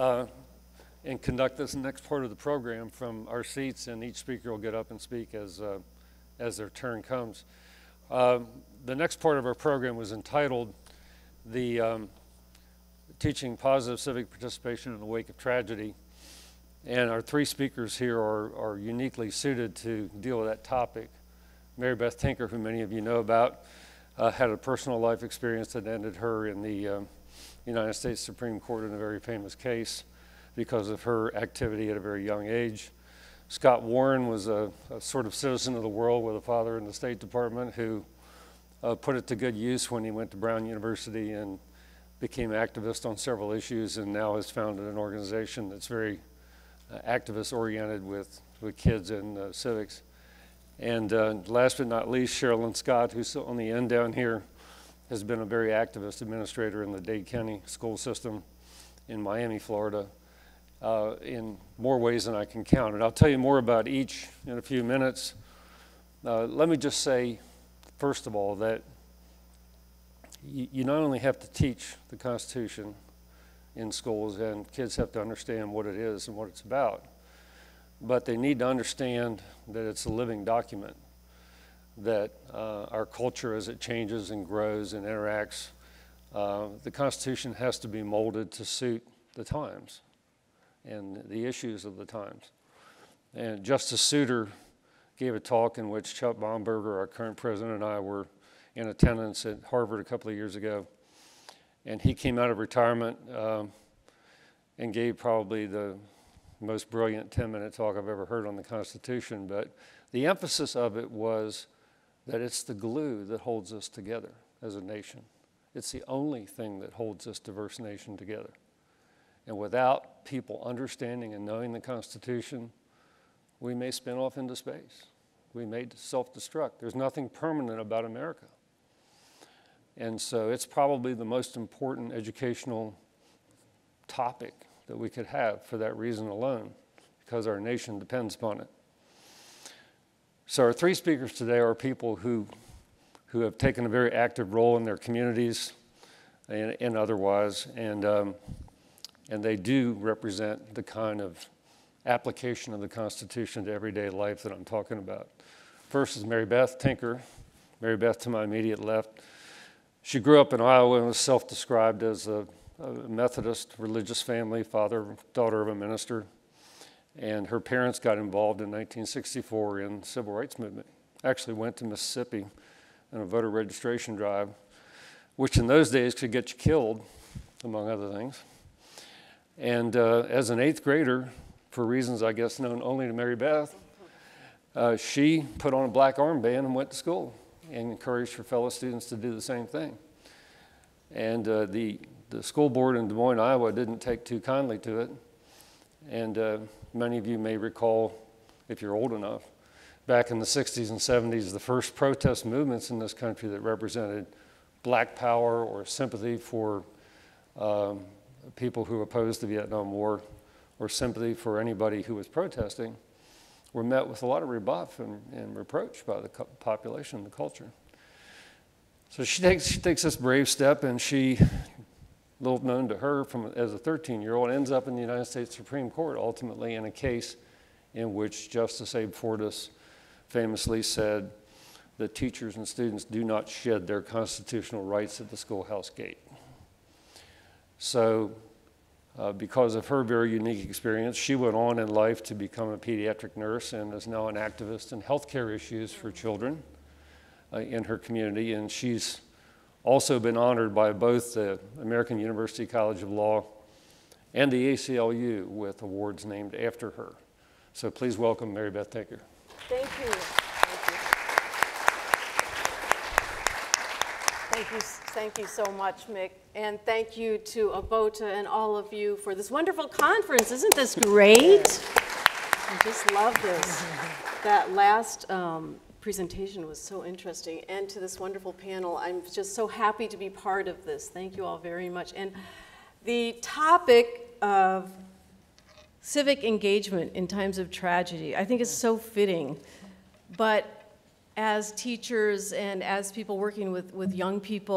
and conduct this next part of the program from our seats, and each speaker will get up and speak as their turn comes. The next part of our program was entitled Teaching Positive Civic Participation in the Wake of Tragedy. And our three speakers here are uniquely suited to deal with that topic. Mary Beth Tinker, who many of you know about, had a personal life experience that ended her in the United States Supreme Court in a very famous case because of her activity at a very young age. Scott Warren was a sort of citizen of the world with a father in the State Department who put it to good use when he went to Brown University and became activist on several issues, and now has founded an organization that's very activist-oriented with kids and civics. And last but not least, Sherilyn Scott, who's on the end down here, has been a very activist administrator in the Dade County school system in Miami, Florida, in more ways than I can count. And I'll tell you more about each in a few minutes. Let me just say, first of all, that you not only have to teach the Constitution in schools, and kids have to understand what it is and what it's about, but they need to understand that it's a living document, that our culture, as it changes and grows and interacts, the Constitution has to be molded to suit the times and the issues of the times. And Justice Souter gave a talk in which Chuck Baumberger, our current president, and I were in attendance at Harvard a couple of years ago. And he came out of retirement and gave probably the most brilliant 10-minute talk I've ever heard on the Constitution. But the emphasis of it was that it's the glue that holds us together as a nation. It's the only thing that holds this diverse nation together. And without people understanding and knowing the Constitution, we may spin off into space. We may self-destruct. There's nothing permanent about America. And so it's probably the most important educational topic that we could have for that reason alone, because our nation depends upon it. So our three speakers today are people who have taken a very active role in their communities and otherwise, and they do represent the kind of application of the Constitution to everyday life that I'm talking about. First is Mary Beth Tinker. Mary Beth to my immediate left. She grew up in Iowa and was self-described as a Methodist religious family, daughter of a minister. And her parents got involved in 1964 in the civil rights movement. Actually went to Mississippi on a voter registration drive, which in those days could get you killed, among other things. And as an 8th grader, for reasons I guess known only to Mary Beth, she put on a black armband and went to school and encouraged her fellow students to do the same thing. And the school board in Des Moines, Iowa didn't take too kindly to it. And many of you may recall, if you're old enough, back in the 60s and 70s, the first protest movements in this country that represented black power or sympathy for people who opposed the Vietnam War or sympathy for anybody who was protesting were met with a lot of rebuff and reproach by the population, the culture. So she takes this brave step, and she, little known to her as a 13-year-old, ends up in the United States Supreme Court, ultimately in a case in which Justice Abe Fortas famously said that teachers and students do not shed their constitutional rights at the schoolhouse gate. So because of her very unique experience, she went on in life to become a pediatric nurse and is now an activist in healthcare issues for children in her community. And she's also been honored by both the American University College of Law and the ACLU with awards named after her. So please welcome Mary Beth Tinker. Thank you. Thank you so much, Mick. And thank you to ABOTA and all of you for this wonderful conference. Isn't this great? I just love this. That last presentation was so interesting. And to this wonderful panel, I'm just so happy to be part of this. Thank you all very much. And the topic of civic engagement in times of tragedy, I think is so fitting. But as teachers and as people working with young people,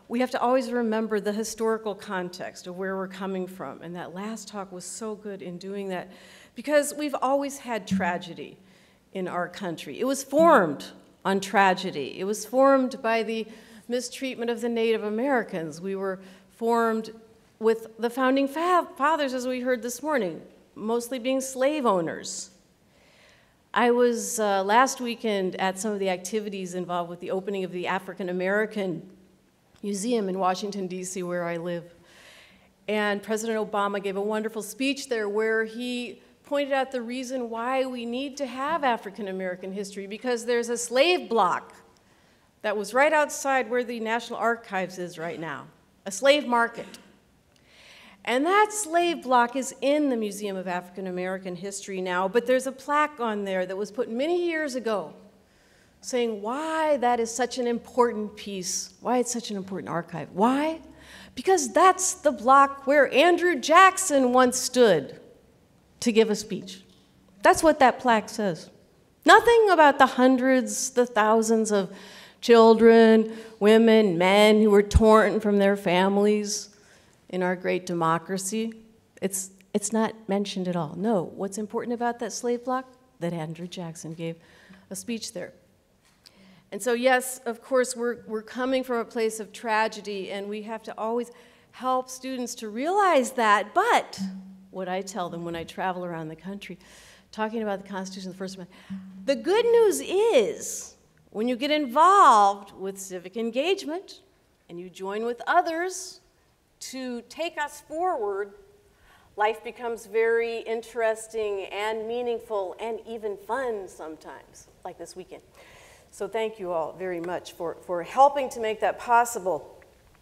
we have to always remember the historical context of where we're coming from. And that last talk was so good in doing that, because we've always had tragedy in our country. It was formed on tragedy. It was formed by the mistreatment of the Native Americans. We were formed with the founding fathers, as we heard this morning, mostly being slave owners. I was last weekend at some of the activities involved with the opening of the African American Museum in Washington, D.C., where I live. And President Obama gave a wonderful speech there where he pointed out the reason why we need to have African American history, because there's a slave block that was right outside where the National Archives is right now, a slave market. And that slave block is in the Museum of African American History now, but there's a plaque on there that was put many years ago saying why that is such an important piece, why it's such an important archive. Why? Because that's the block where Andrew Jackson once stood to give a speech. That's what that plaque says. Nothing about the hundreds, the thousands of children, women, men who were torn from their families in our great democracy. It's not mentioned at all. No, what's important about that slave block? That Andrew Jackson gave a speech there. And so yes, of course, we're coming from a place of tragedy, and we have to always help students to realize that. But what I tell them when I travel around the country, talking about the Constitution of the First Amendment, the good news is when you get involved with civic engagement and you join with others to take us forward, life becomes very interesting and meaningful and even fun sometimes, like this weekend. So thank you all very much for helping to make that possible.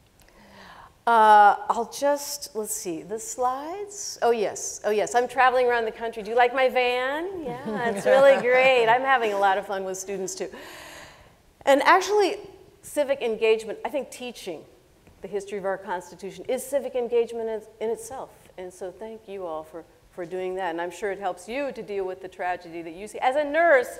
I'll just, let's see, the slides? Oh yes, I'm traveling around the country. Do you like my van? Yeah, it's really great. I'm having a lot of fun with students too. And actually, civic engagement, I think teaching the history of our Constitution is civic engagement in itself. And so thank you all for doing that. And I'm sure it helps you to deal with the tragedy that you see. As a nurse,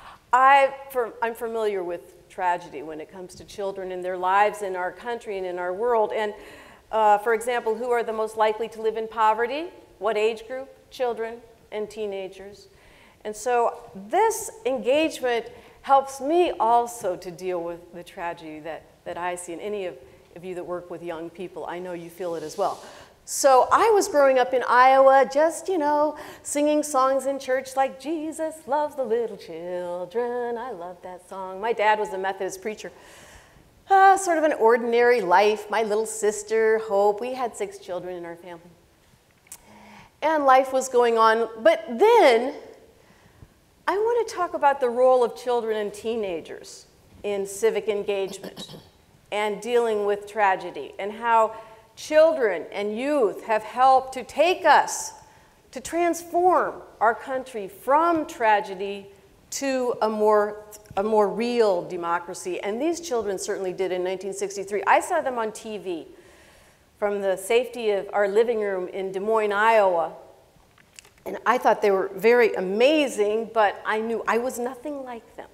I'm familiar with tragedy when it comes to children and their lives in our country and in our world. And for example, who are the most likely to live in poverty? What age group? Children and teenagers. And so this engagement helps me also to deal with the tragedy that I see. And any of you that work with young people, I know you feel it as well. So I was growing up in Iowa, just, you know, singing songs in church like Jesus loves the little children. I love that song. My dad was a Methodist preacher. Sort of an ordinary life. My little sister, Hope, we had 6 children in our family. And life was going on. But then I want to talk about the role of children and teenagers in civic engagement and dealing with tragedy, and how children and youth have helped to take us to transform our country from tragedy to a more real democracy. And these children certainly did in 1963. I saw them on TV from the safety of our living room in Des Moines, Iowa. And I thought they were very amazing, but I knew I was nothing like them.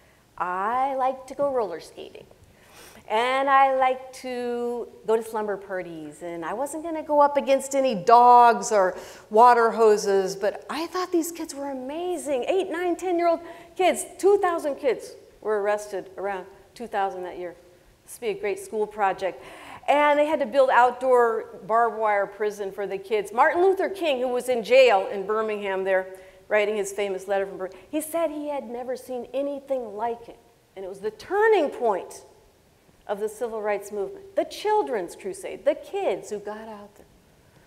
I like to go roller skating. And I like to go to slumber parties, and I wasn't going to go up against any dogs or water hoses, but I thought these kids were amazing. 8, 9, 10-year-old kids, 2,000 kids were arrested, around 2,000 that year. This would be a great school project. And they had to build outdoor barbed wire prison for the kids. Martin Luther King, who was in jail in Birmingham there, writing his famous letter from Birmingham, he said he had never seen anything like it. And it was the turning point of the civil rights movement, the children's crusade, the kids who got out there.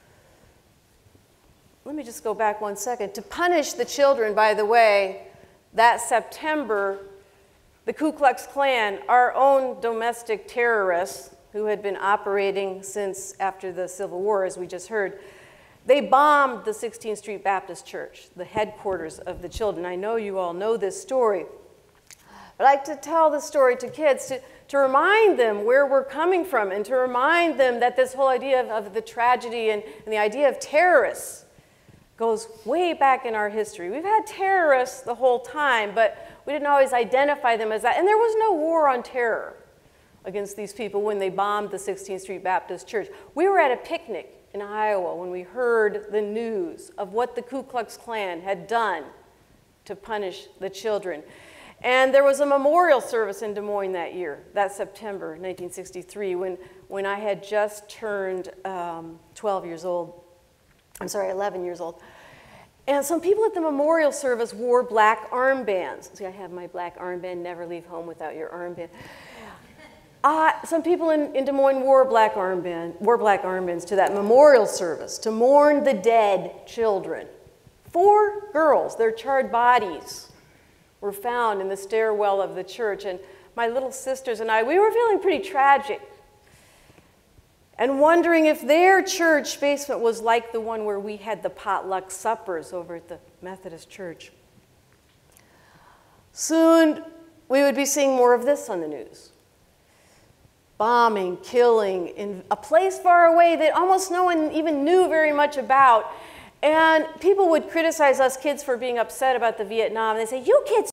Let me just go back one second. To punish the children, by the way, that September, the Ku Klux Klan, our own domestic terrorists who had been operating since after the Civil War, as we just heard, they bombed the 16th Street Baptist Church, the headquarters of the children. I know you all know this story. I like to tell the story to kids to remind them where we're coming from, and to remind them that this whole idea of the tragedy and the idea of terrorists goes way back in our history. We've had terrorists the whole time, but we didn't always identify them as that. And there was no war on terror against these people when they bombed the 16th Street Baptist Church. We were at a picnic in Iowa when we heard the news of what the Ku Klux Klan had done to punish the children. And there was a memorial service in Des Moines that year, that September 1963, when I had just turned 12 years old. I'm sorry, 11 years old. And some people at the memorial service wore black armbands. See, I have my black armband, never leave home without your armband. Some people in Des Moines wore black armbands to that memorial service to mourn the dead children. 4 girls, their charred bodies were found in the stairwell of the church. And my little sisters and I, we were feeling pretty tragic and wondering if their church basement was like the one where we had the potluck suppers over at the Methodist church. Soon, we would be seeing more of this on the news. Bombing, killing, in a place far away that almost no one even knew very much about. And people would criticize us kids for being upset about the Vietnam. They say, you kids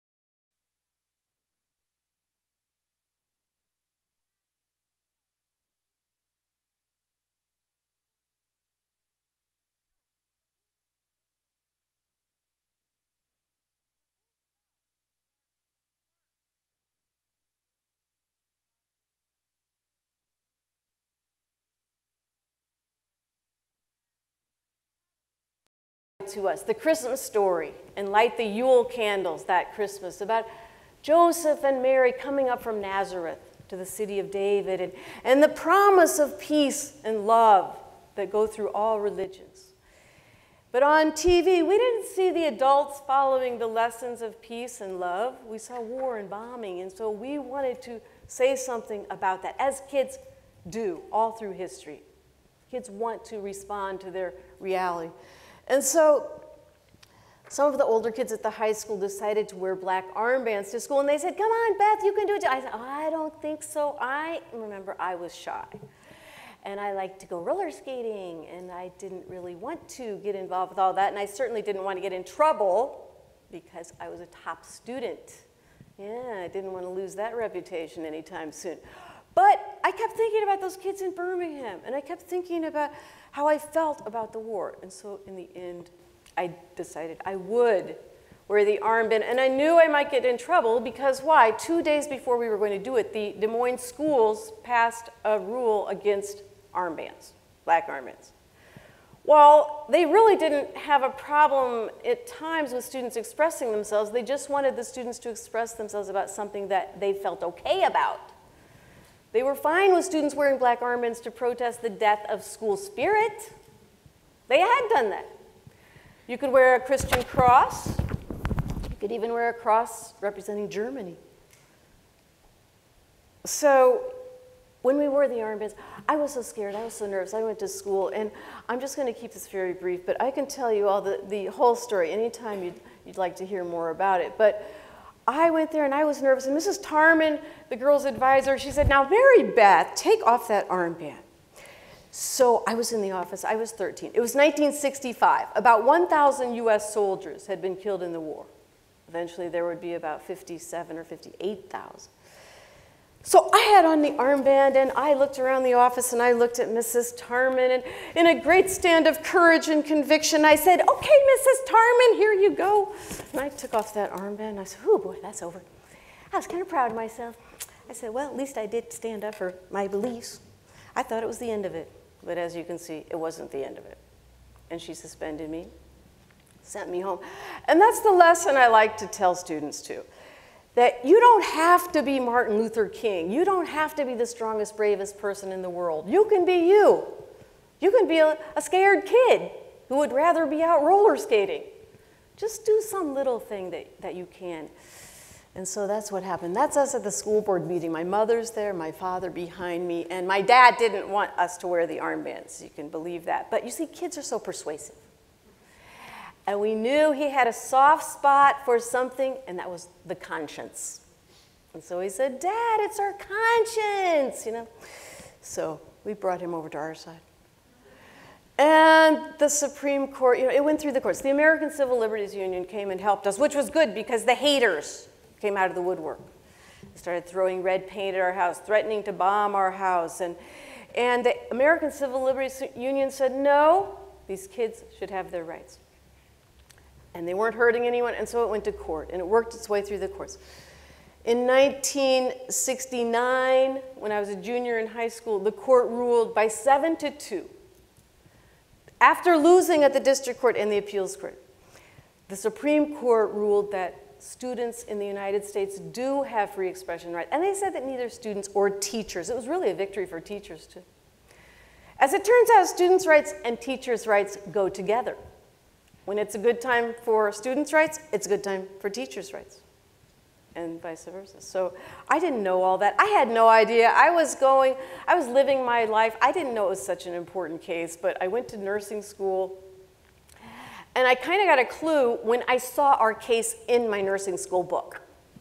to us, the Christmas story, and light the Yule candles that Christmas about Joseph and Mary coming up from Nazareth to the city of David, and the promise of peace and love that go through all religions. But on TV, we didn't see the adults following the lessons of peace and love. We saw war and bombing, and so we wanted to say something about that, as kids do all through history. Kids want to respond to their reality. And so some of the older kids at the high school decided to wear black armbands to school, and they said, come on, Beth, you can do it. I said, oh, I don't think so. I remember I was shy, and I liked to go roller skating, and I didn't really want to get involved with all that, and I certainly didn't want to get in trouble because I was a top student. Yeah, I didn't want to lose that reputation anytime soon. But I kept thinking about those kids in Birmingham, and I kept thinking about how I felt about the war. And so in the end, I decided I would wear the armband. And I knew I might get in trouble because why? 2 days before we were going to do it, the Des Moines schools passed a rule against armbands, black armbands. While they really didn't have a problem at times with students expressing themselves, they just wanted the students to express themselves about something that they felt okay about. They were fine with students wearing black armbands to protest the death of school spirit. They had done that. You could wear a Christian cross. You could even wear a cross representing Germany. So when we wore the armbands, I was so scared, I was so nervous. I went to school, and I'm just going to keep this very brief, but I can tell you all the whole story anytime you'd like to hear more about it. But I went there and I was nervous, and Mrs. Tarman, the girl's advisor, she said, now Mary Beth, take off that armband. So I was in the office, I was 13. It was 1965. About 1,000 US soldiers had been killed in the war. Eventually there would be about 57 or 58,000. So I had on the armband, and I looked around the office, and I looked at Mrs. Tarman, and in a great stand of courage and conviction, I said, okay, Mrs. Tarman, here you go. And I took off that armband, and I said, oh boy, that's over. I was kind of proud of myself. I said, well, at least I did stand up for my beliefs. I thought it was the end of it, but as you can see, it wasn't the end of it. And she suspended me, sent me home. And that's the lesson I like to tell students too. That you don't have to be Martin Luther King. You don't have to be the strongest, bravest person in the world. You can be you. You can be a scared kid who would rather be out roller skating. Just do some little thing that you can. And so that's what happened. That's us at the school board meeting. My mother's there, my father behind me, and my dad didn't want us to wear the armbands. You can believe that. But you see, kids are so persuasive. And we knew he had a soft spot for something, and that was the conscience. And so he said, Dad, it's our conscience, you know. So we brought him over to our side. And the Supreme Court, you know, it went through the courts. The American Civil Liberties Union came and helped us, which was good because the haters came out of the woodwork. They started throwing red paint at our house, threatening to bomb our house. And the American Civil Liberties Union said, no, these kids should have their rights. And they weren't hurting anyone, and so it went to court, and it worked its way through the courts. In 1969, when I was a junior in high school, the court ruled by 7-2. After losing at the district court and the appeals court, the Supreme Court ruled that students in the United States do have free expression rights. And they said that neither students or teachers, it was really a victory for teachers too. As it turns out, students' rights and teachers' rights go together. When it's a good time for students' rights, it's a good time for teachers' rights, and vice versa. So I didn't know all that. I had no idea. I was living my life. I didn't know it was such an important case, but I went to nursing school, and I kind of got a clue when I saw our case in my nursing school book.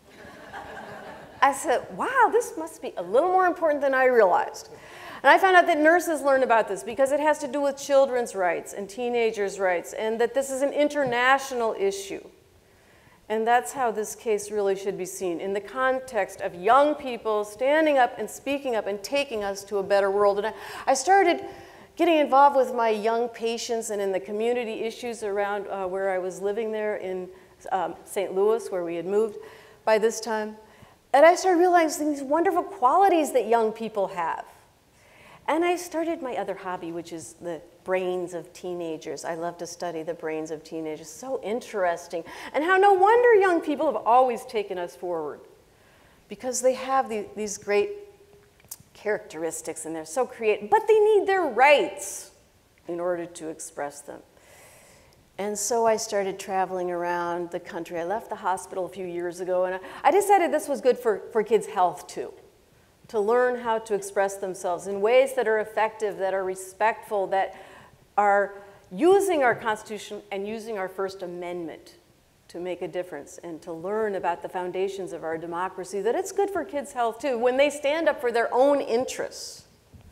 I said, wow, this must be a little more important than I realized. And I found out that nurses learn about this because it has to do with children's rights and teenagers' rights, and that this is an international issue. And that's how this case really should be seen, in the context of young people standing up and speaking up and taking us to a better world. And I started getting involved with my young patients and in the community issues around where I was living there in St. Louis, where we had moved by this time. And I started realizing these wonderful qualities that young people have. And I started my other hobby, which is the brains of teenagers. I love to study the brains of teenagers. So interesting. And how no wonder young people have always taken us forward, because they have these great characteristics and they're so creative, but they need their rights in order to express them. And so I started traveling around the country. I left the hospital a few years ago, and I decided this was good for kids' health too, to learn how to express themselves in ways that are effective, that are respectful, that are using our Constitution and using our First Amendment to make a difference, and to learn about the foundations of our democracy, that it's good for kids' health too, when they stand up for their own interests.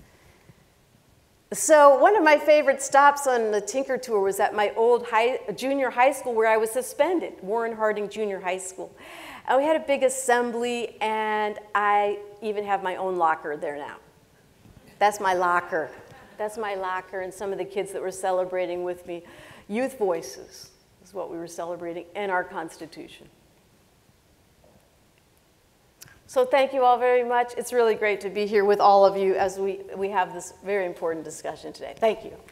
So one of my favorite stops on the Tinker Tour was at my old junior high school where I was suspended, Warren Harding Junior High School. And we had a big assembly, and I even have my own locker there now. That's my locker. That's my locker, and some of the kids that were celebrating with me. Youth Voices is what we were celebrating, and our Constitution. So thank you all very much. It's really great to be here with all of you as we have this very important discussion today. Thank you.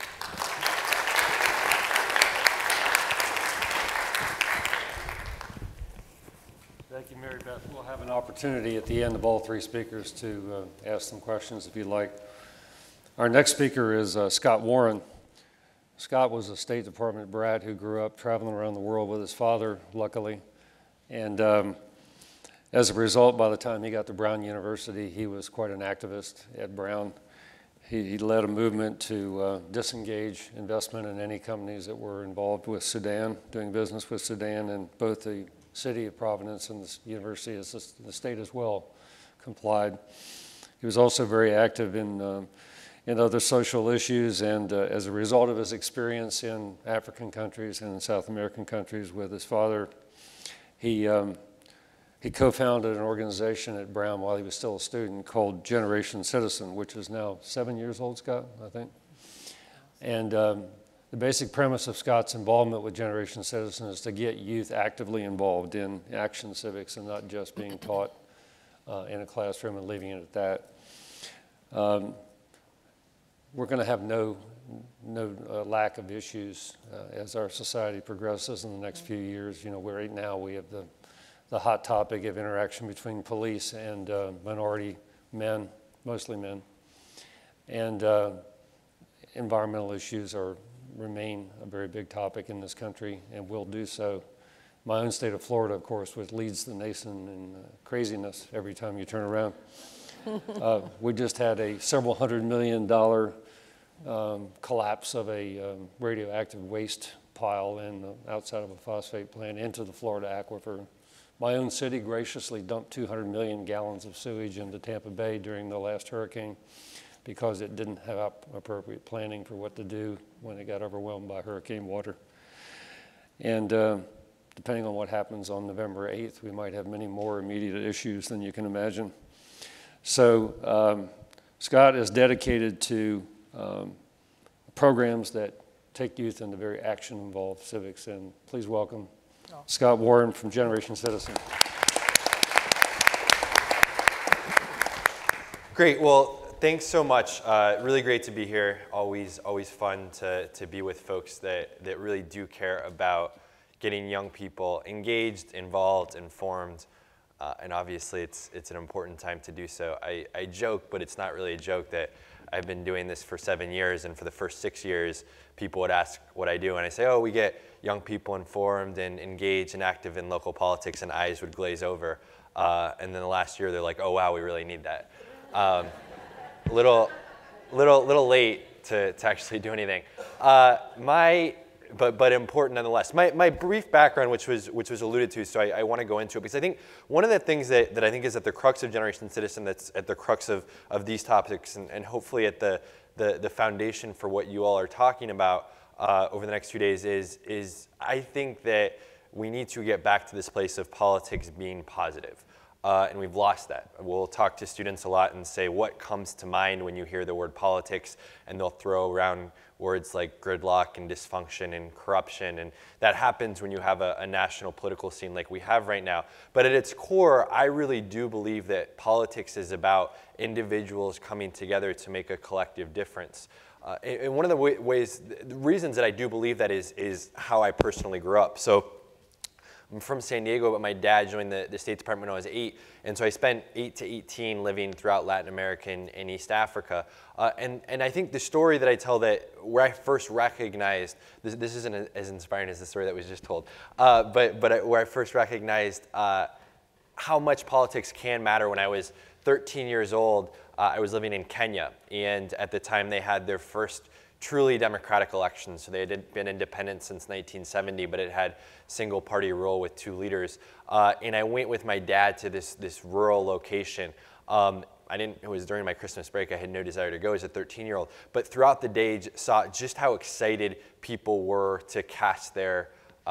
Thank you, Mary Beth. We'll have an opportunity at the end of all three speakers to ask some questions if you'd like. Our next speaker is Scott Warren. Scott was a State Department brat who grew up traveling around the world with his father, luckily. And as a result, by the time he got to Brown University, he was quite an activist at Brown. He led a movement to disengage investment in any companies that were involved with Sudan, doing business with Sudan, and both the city of Providence and the university, as the state as well, complied. He was also very active in other social issues, and as a result of his experience in African countries and in South American countries with his father, he co-founded an organization at Brown while he was still a student called Generation Citizen, which is now 7 years old, Scott, I think. And the basic premise of Scott's involvement with Generation Citizen is to get youth actively involved in action civics and not just being taught in a classroom and leaving it at that. We're going to have no lack of issues as our society progresses in the next few years. You know, right now we have the hot topic of interaction between police and minority men, mostly men, and environmental issues remain a very big topic in this country and will do so. My own state of Florida, of course, which leads the nation in craziness every time you turn around. We just had a several $100 million collapse of a radioactive waste pile outside of a phosphate plant into the Florida aquifer. My own city graciously dumped 200 million gallons of sewage into Tampa Bay during the last hurricane because it didn't have appropriate planning for what to do when it got overwhelmed by hurricane water. And depending on what happens on November 8th, we might have many more immediate issues than you can imagine. So Scott is dedicated to programs that take youth into very action-involved civics. And please welcome Scott Warren from Generation Citizen. Great. Well, thanks so much. Really great to be here. Always fun to be with folks that really do care about getting young people engaged, involved, informed, and obviously it's an important time to do so. I joke, but it's not really a joke, that I've been doing this for 7 years, and for the first 6 years, people would ask what I do, and I say, oh, we get young people informed and engaged and active in local politics, and eyes would glaze over. And then the last year, they're like, oh, wow, we really need that. Little late to actually do anything. But important nonetheless. My brief background, which was alluded to, so I want to go into it, because I think one of the things that I think is at the crux of Generation Citizen, that's at the crux of these topics, and hopefully at the foundation for what you all are talking about over the next few days is I think that we need to get back to this place of politics being positive. And we've lost that. We'll talk to students a lot and say, what comes to mind when you hear the word politics? And they'll throw around words like gridlock and dysfunction and corruption. And that happens when you have a national political scene like we have right now. But at its core, I really do believe that politics is about individuals coming together to make a collective difference. And one of the reasons that I do believe that is how I personally grew up. So I'm from San Diego, but my dad joined the State Department when I was 8, and so I spent 8 to 18 living throughout Latin America and East Africa. And I think the story that I tell, that where I first recognized, this isn't as inspiring as the story that was just told, but where I first recognized how much politics can matter. When I was 13 years old, I was living in Kenya, and at the time they had their first truly democratic elections. So they had been independent since 1970, but it had single party rule with 2 leaders. And I went with my dad to this rural location. It was during my Christmas break. I had no desire to go as a 13-year-old. But throughout the day, saw just how excited people were to cast their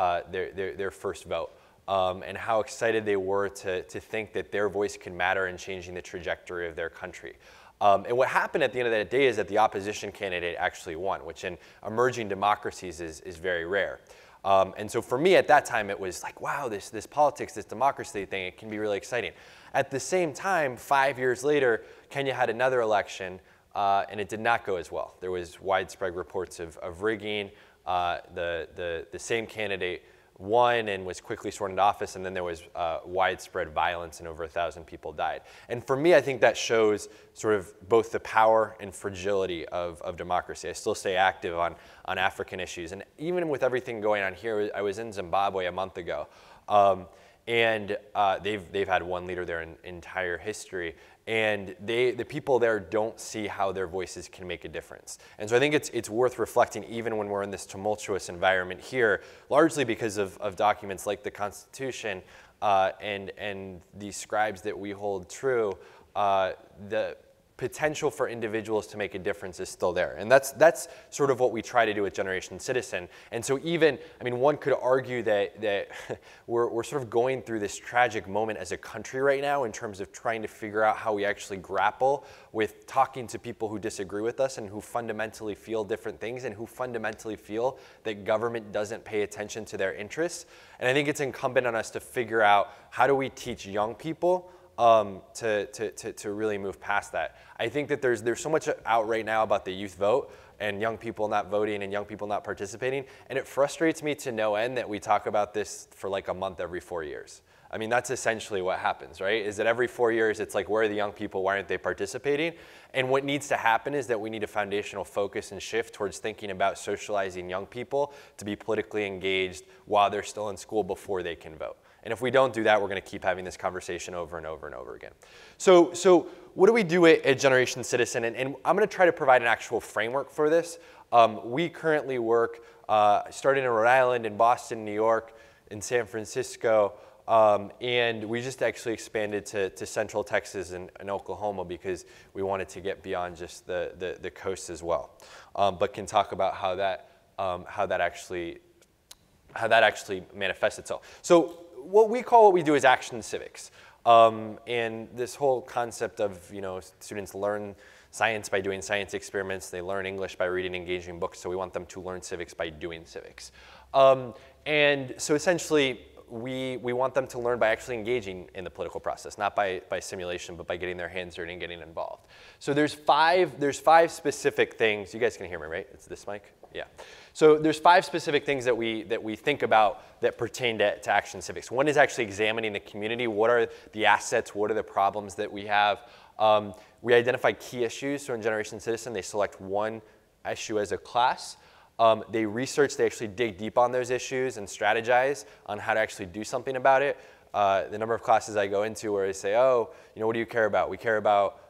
first vote. And how excited they were to think that their voice could matter in changing the trajectory of their country. And what happened at the end of that day is that the opposition candidate actually won, which in emerging democracies is very rare. And so for me at that time, it was like, wow, this politics, this democracy thing, it can be really exciting. At the same time, 5 years later, Kenya had another election, and it did not go as well. There was widespread reports of rigging. The same candidate won and was quickly sworn into office, and then there was widespread violence and over 1,000 people died. And for me, I think that shows sort of both the power and fragility of democracy. I still stay active on African issues, and even with everything going on here, I was in Zimbabwe a month ago, and they've had one leader their entire history, and the people there don't see how their voices can make a difference. And so I think it's worth reflecting, even when we're in this tumultuous environment here, largely because of documents like the Constitution and these scribes that we hold true. The potential for individuals to make a difference is still there. And that's sort of what we try to do with Generation Citizen. And so even, I mean, one could argue that we're sort of going through this tragic moment as a country right now in terms of trying to figure out how we actually grapple with talking to people who disagree with us and who fundamentally feel different things and who fundamentally feel that government doesn't pay attention to their interests. And I think it's incumbent on us to figure out, how do we teach young people to really move past that. I think that there's so much out right now about the youth vote and young people not voting and young people not participating, and it frustrates me to no end that we talk about this for like a month every 4 years. I mean, that's essentially what happens, right? Is that every 4 years, it's like, where are the young people? Why aren't they participating? And what needs to happen is that we need a foundational focus and shift towards thinking about socializing young people to be politically engaged while they're still in school before they can vote. And if we don't do that, we're going to keep having this conversation over and over and over again. So what do we do at Generation Citizen? And I'm going to try to provide an actual framework for this. We currently work, started in Rhode Island, in Boston, New York, in San Francisco, and we just actually expanded to Central Texas and Oklahoma because we wanted to get beyond just the coast as well. But can talk about how that actually manifests itself. So what we do is action civics. And this whole concept of, students learn science by doing science experiments, they learn English by reading engaging books, so we want them to learn civics by doing civics. And so essentially, we want them to learn by actually engaging in the political process, not by simulation, but by getting their hands dirty and getting involved. So there's five specific things. You guys can hear me, right? It's this mic? Yeah. So there's 5 specific things that we think about that pertain to action civics. One is actually examining the community. What are the assets? What are the problems that we have? We identify key issues. So in Generation Citizen, they select one issue as a class. They research, they actually dig deep on those issues and strategize on how to actually do something about it. The number of classes I go into where they say, oh, what do you care about? We care about,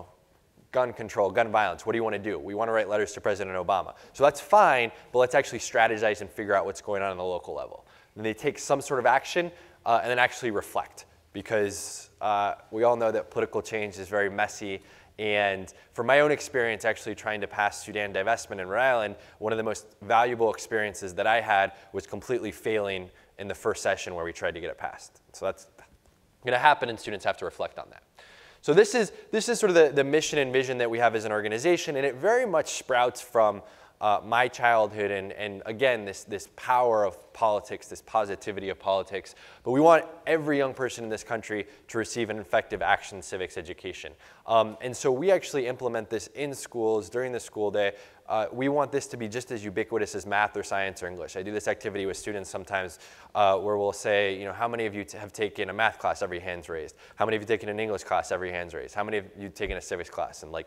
gun control, gun violence. What do you want to do? We want to write letters to President Obama. So that's fine, but let's actually strategize and figure out what's going on the local level. Then they take some sort of action and then actually reflect, because we all know that political change is very messy. And from my own experience actually trying to pass Sudan divestment in Rhode Island, one of the most valuable experiences that I had was completely failing in the first session where we tried to get it passed. So that's going to happen, and students have to reflect on that. So this is sort of the mission and vision that we have as an organization, and it very much sprouts from my childhood and again, this power of politics, this positivity of politics. But we want every young person in this country to receive an effective action civics education. And so we actually implement this in schools during the school day. We want this to be just as ubiquitous as math or science or English. I do this activity with students sometimes where we'll say, how many of you have taken a math class? Every hand's raised. How many of you taken an English class? Every hand's raised. How many of you taken a civics class? And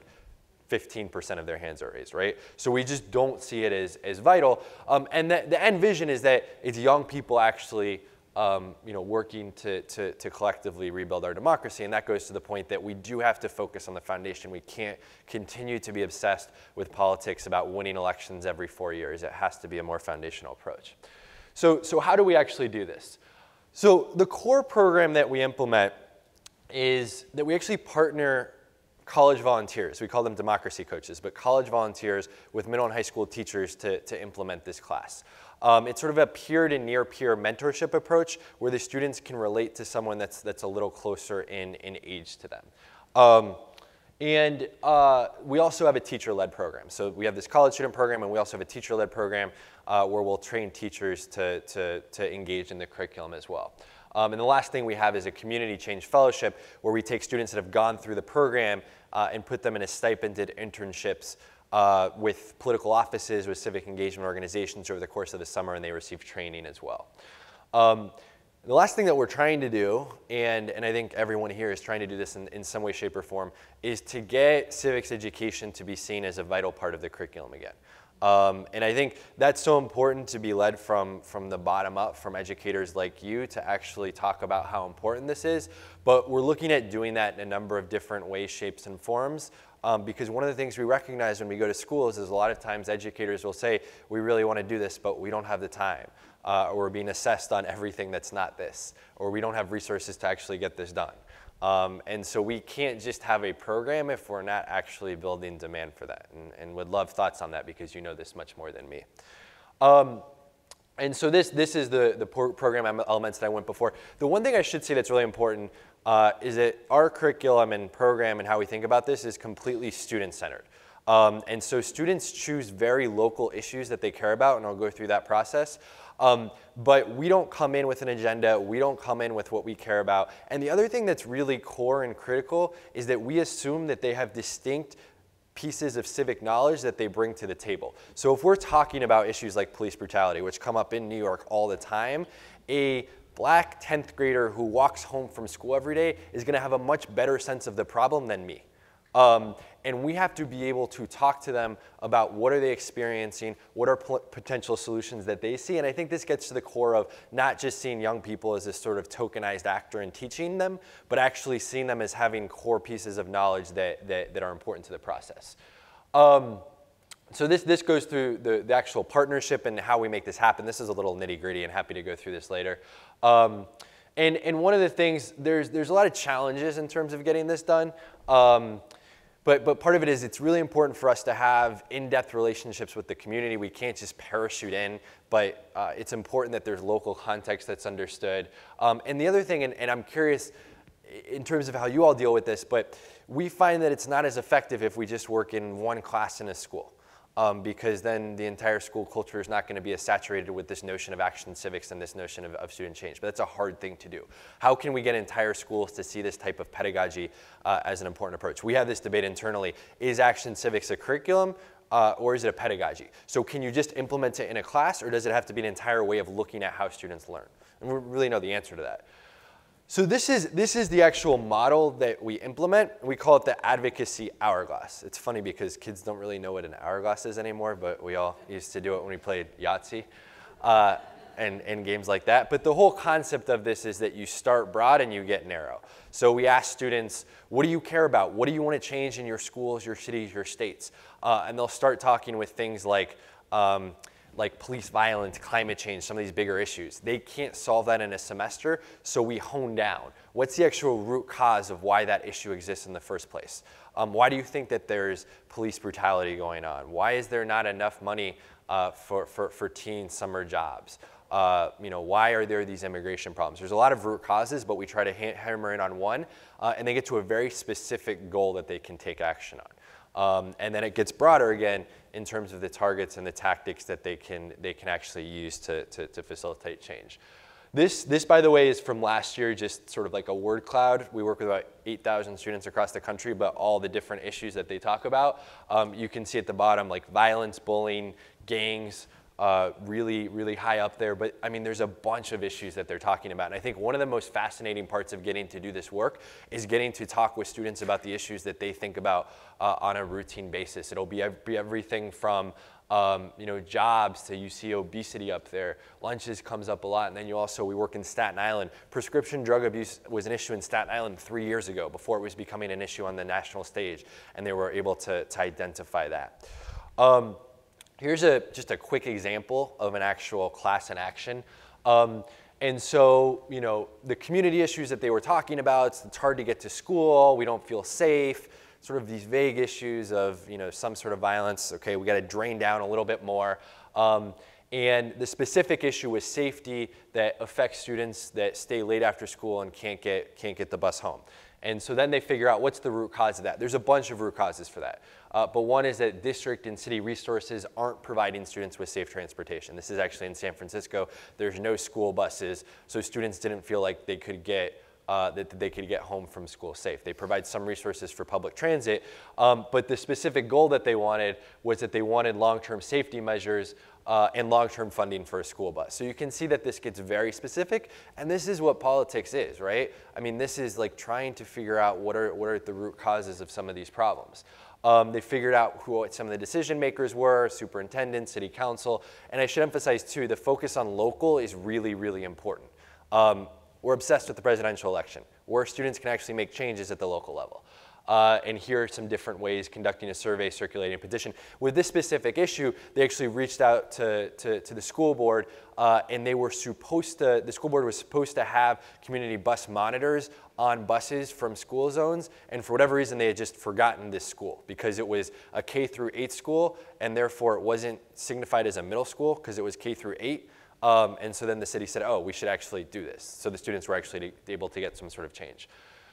15% of their hands are raised, right? So we just don't see it as vital. And the end vision is that it's young people actually working to collectively rebuild our democracy. And that goes to the point that we do have to focus on the foundation. We can't continue to be obsessed with politics about winning elections every 4 years. It has to be a more foundational approach. So how do we actually do this? So the core program that we implement is that we actually partner college volunteers. We call them democracy coaches, but college volunteers with middle and high school teachers to implement this class. It's sort of a peer to near peer mentorship approach where the students can relate to someone that's a little closer in age to them. And we also have a teacher-led program. So we have this college student program, and we also have a teacher-led program where we'll train teachers to engage in the curriculum as well. And the last thing we have is a community change fellowship where we take students that have gone through the program and put them in stipended internships with political offices, with civic engagement organizations over the course of the summer, and they receive training as well. The last thing that we're trying to do, and I think everyone here is trying to do this in some way, shape, or form, is to get civics education to be seen as a vital part of the curriculum again. And I think that's so important to be led from the bottom up, from educators like you, to actually talk about how important this is. But we're looking at doing that in a number of different ways, shapes, and forms. Because one of the things we recognize when we go to schools is a lot of times educators will say, we really want to do this, but we don't have the time. Or we're being assessed on everything that's not this. Or we don't have resources to actually get this done. And so we can't just have a program if we're not actually building demand for that. And would love thoughts on that because you know this much more than me. And so this is the program elements that I went before. The one thing I should say that's really important is that our curriculum and program and how we think about this is completely student-centered. And so students choose very local issues that they care about, and I'll go through that process. But we don't come in with an agenda. We don't come in with what we care about. And the other thing that's really core and critical is that we assume that they have distinct pieces of civic knowledge that they bring to the table. So if we're talking about issues like police brutality, which come up in New York all the time, a black 10th grader who walks home from school every day is going to have a much better sense of the problem than me. And we have to be able to talk to them about what are they experiencing, what are potential solutions that they see. And I think this gets to the core of not just seeing young people as this sort of tokenized actor and teaching them, but actually seeing them as having core pieces of knowledge that are important to the process. So this goes through the actual partnership and how we make this happen. This is a little nitty-gritty, and happy to go through this later. And one of the things, there's a lot of challenges in terms of getting this done. But part of it is it's really important for us to have in-depth relationships with the community. We can't just parachute in, but it's important that there's local context that's understood. And the other thing, and I'm curious in terms of how you all deal with this, but we find that it's not as effective if we just work in one class in a school. Because then the entire school culture is not going to be as saturated with this notion of action civics and this notion of student change. But that's a hard thing to do. How can we get entire schools to see this type of pedagogy as an important approach? We have this debate internally. Is action civics a curriculum or is it a pedagogy? So can you just implement it in a class, or does it have to be an entire way of looking at how students learn? And we really know the answer to that. So this is the actual model that we implement. We call it the advocacy hourglass. It's funny because kids don't really know what an hourglass is anymore, but we all used to do it when we played Yahtzee and games like that. But the whole concept of this is that you start broad and you get narrow. So we ask students, what do you care about? What do you want to change in your schools, your cities, your states? And they'll start talking with things like police violence, climate change, some of these bigger issues. They can't solve that in a semester, so we hone down. What's the actual root cause of why that issue exists in the first place? Why do you think that there's police brutality going on? Why is there not enough money for teen summer jobs? Why are there these immigration problems? There's a lot of root causes, but we try to hammer in on one, and they get to a very specific goal that they can take action on. And then it gets broader again in terms of the targets and the tactics that they can actually use to facilitate change. This, by the way, is from last year, just sort of like a word cloud. We work with about 8,000 students across the country, but all the different issues that they talk about. You can see at the bottom, like violence, bullying, gangs, really, really high up there. But I mean, there's a bunch of issues that they're talking about. And I think one of the most fascinating parts of getting to do this work is getting to talk with students about the issues that they think about on a routine basis. It'll be everything from jobs to, you see obesity up there. Lunches comes up a lot. And then we work in Staten Island. Prescription drug abuse was an issue in Staten Island 3 years ago, before it was becoming an issue on the national stage. And they were able to identify that. Here's just a quick example of an actual class in action. And so, the community issues that they were talking about, it's hard to get to school, we don't feel safe, sort of these vague issues of, some sort of violence. Okay, we got to drain down a little bit more. And the specific issue was safety that affects students that stay late after school and can't get the bus home. And so then they figure out what's the root cause of that. There's a bunch of root causes for that. But one is that district and city resources aren't providing students with safe transportation. This is actually in San Francisco. There's no school buses, so students didn't feel like they could get home from school safe. They provide some resources for public transit, but the specific goal that they wanted was that they wanted long-term safety measures and long-term funding for a school bus. So you can see that this gets very specific, and this is what politics is, right? I mean, this is like trying to figure out what are the root causes of some of these problems. They figured out what some of the decision makers were, superintendent, city council, and I should emphasize too, the focus on local is really, really important. We're obsessed with the presidential election, where students can actually make changes at the local level. And here are some different ways: conducting a survey, circulating a petition. With this specific issue, they actually reached out to the school board, and the school board was supposed to have community bus monitors on buses from school zones, and for whatever reason, they had just forgotten this school because it was a K through 8 school, and therefore it wasn't signified as a middle school because it was K through 8. And so then the city said, oh, we should actually do this. So the students were actually able to get some sort of change.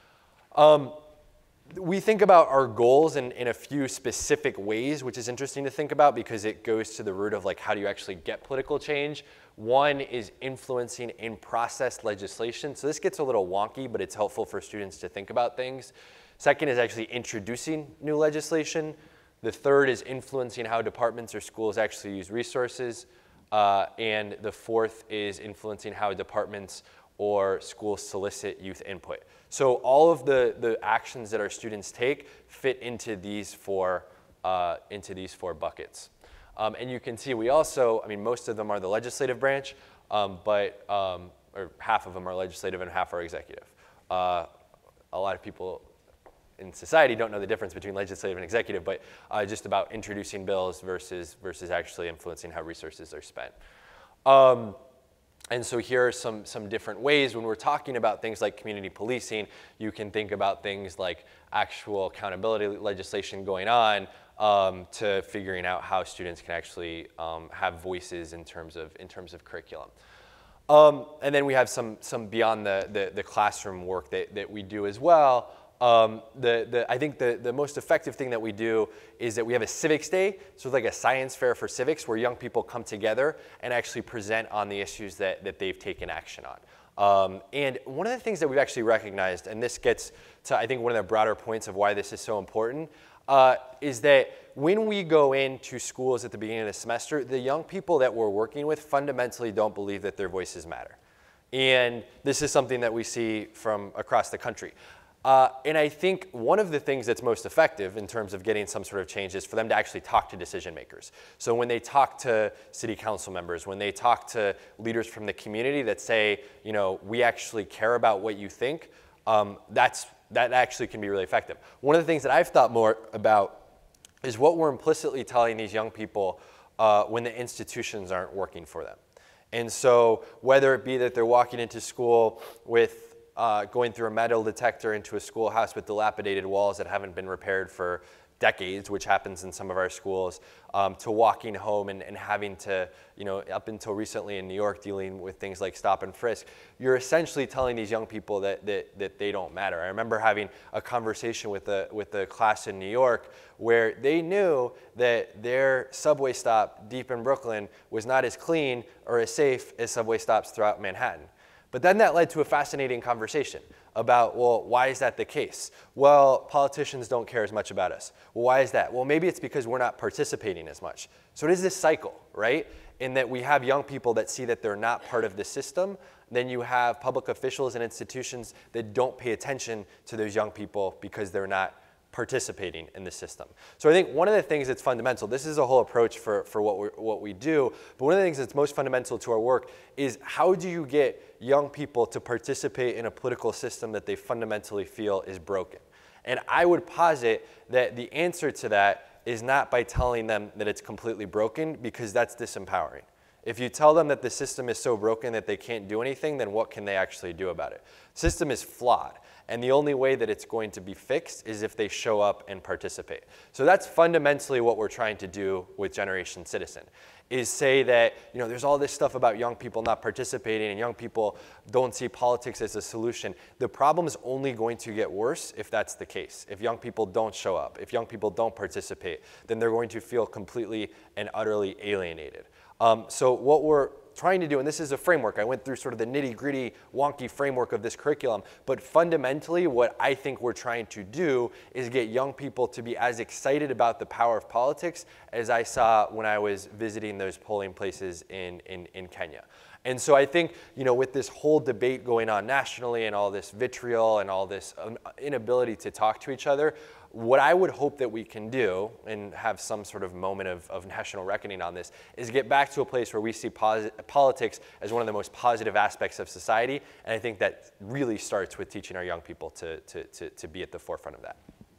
We think about our goals in a few specific ways, which is interesting to think about because it goes to the root of like, how do you actually get political change? One is influencing in-process legislation. So this gets a little wonky, but it's helpful for students to think about things. Second is actually introducing new legislation. The third is influencing how departments or schools actually use resources. And the fourth is influencing how departments or schools solicit youth input. So all of the actions that our students take fit into these four buckets. And you can see we also, I mean, most of them are the legislative branch, but or half of them are legislative and half are executive. A lot of people in society don't know the difference between legislative and executive, but just about introducing bills versus actually influencing how resources are spent. And so here are some different ways when we're talking about things like community policing. You can think about things like actual accountability legislation going on, to figuring out how students can actually have voices in terms of curriculum. And then we have some beyond the classroom work that we do as well. I think the most effective thing that we do is that we have a civics day, so it's like a science fair for civics where young people come together and actually present on the issues that they've taken action on. And one of the things that we've actually recognized, and this gets to I think one of the broader points of why this is so important, is that when we go into schools at the beginning of the semester, the young people that we're working with fundamentally don't believe that their voices matter. And this is something that we see from across the country. And I think one of the things that's most effective in terms of getting some sort of change is for them to actually talk to decision makers. So when they talk to city council members, when they talk to leaders from the community that say, you know, we actually care about what you think, that actually can be really effective. One of the things that I've thought more about is what we're implicitly telling these young people when the institutions aren't working for them. And so whether it be that they're walking into school with going through a metal detector into a schoolhouse with dilapidated walls that haven't been repaired for decades, which happens in some of our schools, to walking home and having to, you know, up until recently in New York, dealing with things like stop and frisk, you're essentially telling these young people that they don't matter. I remember having a conversation with a class in New York where they knew that their subway stop deep in Brooklyn was not as clean or as safe as subway stops throughout Manhattan. But then that led to a fascinating conversation about, well, why is that the case? Well, politicians don't care as much about us. Well, why is that? Well, maybe it's because we're not participating as much. So it is this cycle, right? In that we have young people that see that they're not part of the system. Then you have public officials and institutions that don't pay attention to those young people because they're not participating in the system. So I think one of the things that's fundamental, this is a whole approach for what we do, but one of the things that's most fundamental to our work is how do you get young people to participate in a political system that they fundamentally feel is broken? And I would posit that the answer to that is not by telling them that it's completely broken, because that's disempowering. If you tell them that the system is so broken that they can't do anything, then what can they actually do about it? The system is flawed. And the only way that it's going to be fixed is if they show up and participate. So that's fundamentally what we're trying to do with Generation Citizen, is say that, you know, there's all this stuff about young people not participating and young people don't see politics as a solution. The problem is only going to get worse if that's the case. If young people don't show up, if young people don't participate, then they're going to feel completely and utterly alienated. So what we're trying to do, and this is a framework, I went through sort of the nitty-gritty, wonky framework of this curriculum, but fundamentally what I think we're trying to do is get young people to be as excited about the power of politics as I saw when I was visiting those polling places in Kenya. And so I think, you know, with this whole debate going on nationally and all this vitriol and all this inability to talk to each other, what I would hope that we can do and have some sort of moment of national reckoning on this is get back to a place where we see politics as one of the most positive aspects of society. And I think that really starts with teaching our young people to be at the forefront of that.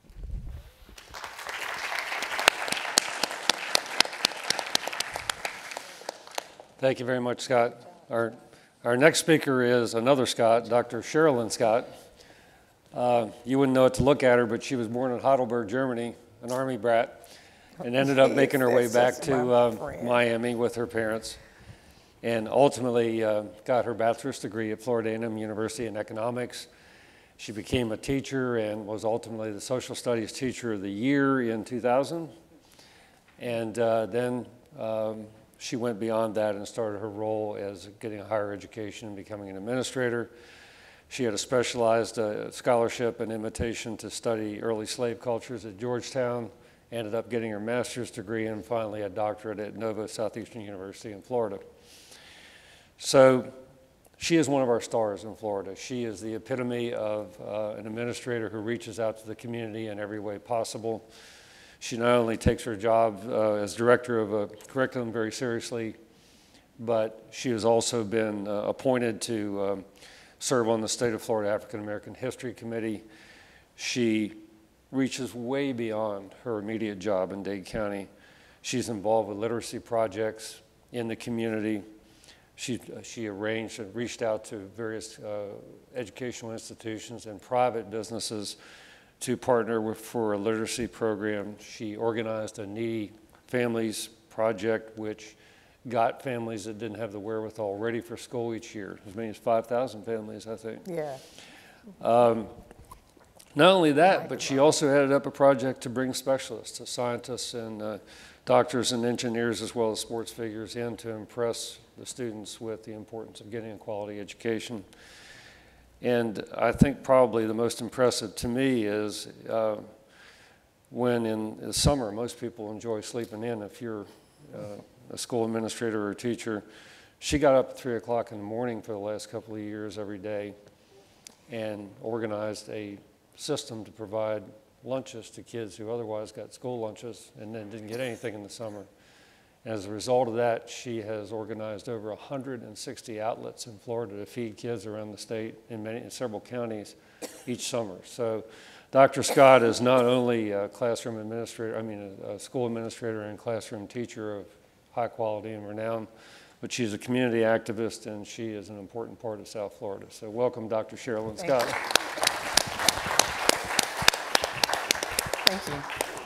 Thank you very much, Scott. Our next speaker is another Scott, Dr. Sherilyn Scott. You wouldn't know it to look at her, but she was born in Heidelberg, Germany, an Army brat, and ended up making her way back to Miami with her parents, and ultimately got her bachelor's degree at Florida A&M University in economics. She became a teacher and was ultimately the social studies teacher of the year in 2000. And then she went beyond that and started her role as getting a higher education and becoming an administrator. She had a specialized scholarship and invitation to study early slave cultures at Georgetown, ended up getting her master's degree, and finally a doctorate at Nova Southeastern University in Florida. So she is one of our stars in Florida. She is the epitome of an administrator who reaches out to the community in every way possible. She not only takes her job as director of a curriculum very seriously, but she has also been appointed to serve on the State of Florida African American History Committee. She reaches way beyond her immediate job in Dade County. She's involved with literacy projects in the community. She arranged and reached out to various educational institutions and private businesses to partner with for a literacy program. She organized a Needy Families Project, which got families that didn't have the wherewithal ready for school each year. As many as 5,000 families, I think. Yeah. Not only that, but she also headed up a project to bring specialists, scientists and doctors and engineers, as well as sports figures, in to impress the students with the importance of getting a quality education. And I think probably the most impressive to me is when in the summer, most people enjoy sleeping in. If you're a school administrator or a teacher, she got up at 3 o'clock in the morning for the last couple of years every day and organized a system to provide lunches to kids who otherwise got school lunches and then didn't get anything in the summer. As a result of that, she has organized over 160 outlets in Florida to feed kids around the state in several counties each summer. So Dr. Scott is not only a classroom administrator, a school administrator and classroom teacher of high quality and renown, but she's a community activist and she is an important part of South Florida. So welcome, Dr. Sherilyn Scott. Thank you.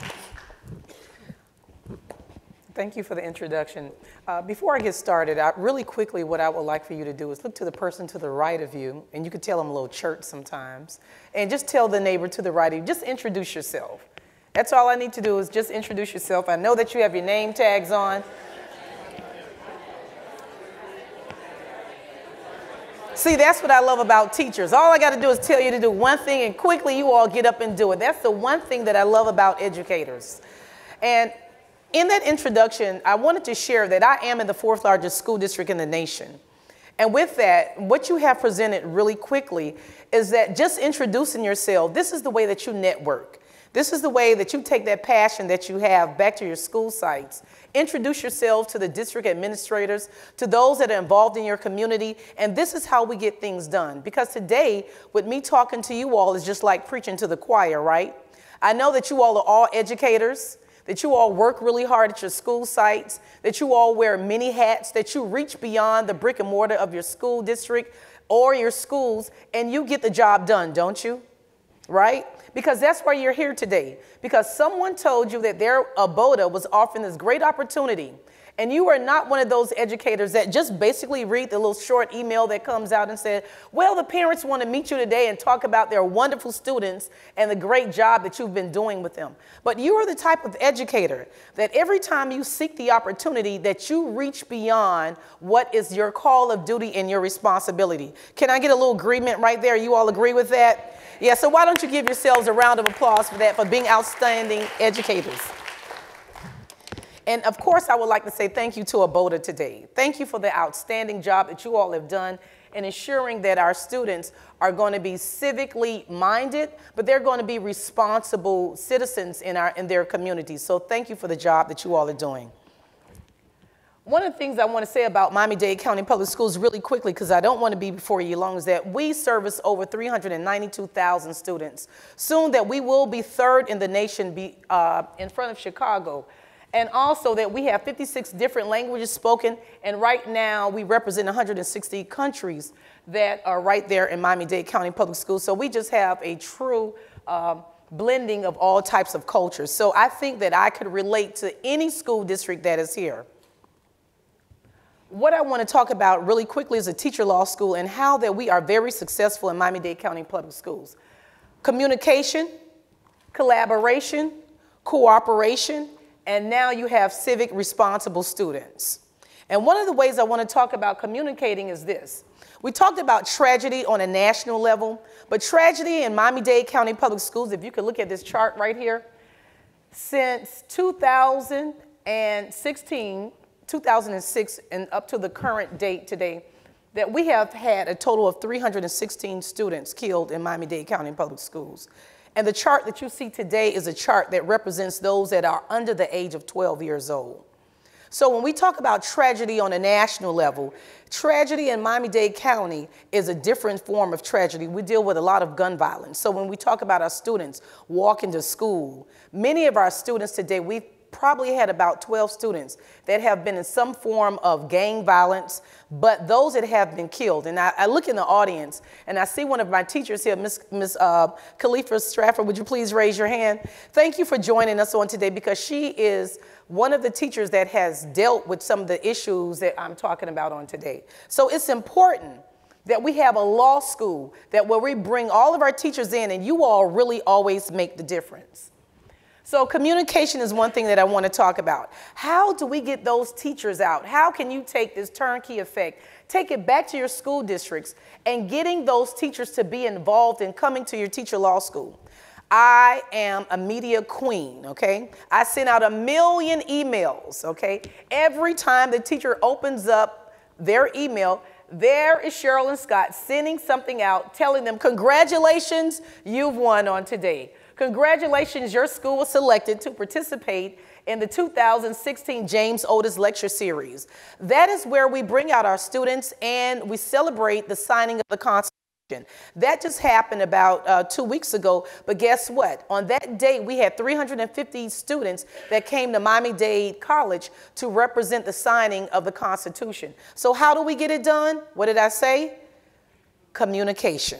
Thank you for the introduction. Before I get started, really quickly, what I would like for you to do is look to the person to the right of you, and you could tell them a little church sometimes, and just tell the neighbor to the right of you, just introduce yourself. That's all I need to do is just introduce yourself. I know that you have your name tags on. See, that's what I love about teachers. All I got to do is tell you to do one thing, and quickly you all get up and do it. That's the one thing that I love about educators. And in that introduction, I wanted to share that I am in the 4th largest school district in the nation. And with that, what you have presented really quickly is that just introducing yourself, this is the way that you network. This is the way that you take that passion that you have back to your school sites. Introduce yourself to the district administrators, to those that are involved in your community, and this is how we get things done. Because today, with me talking to you all is just like preaching to the choir, right? I know that you all are all educators, that you all work really hard at your school sites, that you all wear many hats, that you reach beyond the brick and mortar of your school district or your schools, and you get the job done, don't you? Right? Because that's why you're here today. Because someone told you that their ABOTA was offering this great opportunity. And you are not one of those educators that just basically read the little short email that comes out and said, well, the parents want to meet you today and talk about their wonderful students and the great job that you've been doing with them. But you are the type of educator that every time you seek the opportunity that you reach beyond what is your call of duty and your responsibility. Can I get a little agreement right there? You all agree with that? Yeah, so why don't you give yourselves a round of applause for that, for being outstanding educators. And of course, I would like to say thank you to ABOTA today. Thank you for the outstanding job that you all have done in ensuring that our students are going to be civically minded, but they're going to be responsible citizens in their communities. So thank you for the job that you all are doing. One of the things I want to say about Miami-Dade County Public Schools really quickly, because I don't want to be before you long, is that we service over 392,000 students. Soon that we will be third in the nation in front of Chicago. And also that we have 56 different languages spoken, and right now we represent 160 countries that are right there in Miami-Dade County Public Schools. So we just have a true blending of all types of cultures. So I think that I could relate to any school district that is here. What I want to talk about really quickly is a teacher law school and how that we are very successful in Miami-Dade County Public Schools. Communication, collaboration, cooperation, and now you have civic responsible students. And one of the ways I want to talk about communicating is this. We talked about tragedy on a national level, but tragedy in Miami-Dade County Public Schools, if you could look at this chart right here, since 2006 and up to the current date today, that we have had a total of 316 students killed in Miami-Dade County Public Schools. And the chart that you see today is a chart that represents those that are under the age of 12 years old. So when we talk about tragedy on a national level, tragedy in Miami-Dade County is a different form of tragedy. We deal with a lot of gun violence. So when we talk about our students walking to school, many of our students today, we probably had about 12 students that have been in some form of gang violence, but those that have been killed. And I look in the audience and I see one of my teachers here, Miss Khalifa Stratford. Would you please raise your hand? Thank you for joining us on today, because she is one of the teachers that has dealt with some of the issues that I'm talking about on today. So it's important that we have a law school that where we bring all of our teachers in, and you all really always make the difference. So communication is one thing that I want to talk about. How do we get those teachers out? How can you take this turnkey effect, take it back to your school districts, and getting those teachers to be involved in coming to your teacher law school? I am a media queen, okay? I send out 1 million emails, okay? Every time the teacher opens up their email, there is Cheryl and Scott sending something out, telling them, congratulations, you've won on today. Congratulations, your school was selected to participate in the 2016 James Otis Lecture Series. That is where we bring out our students and we celebrate the signing of the Constitution. That just happened about 2 weeks ago, but guess what? On that day, we had 350 students that came to Miami-Dade College to represent the signing of the Constitution. So how do we get it done? What did I say? Communication.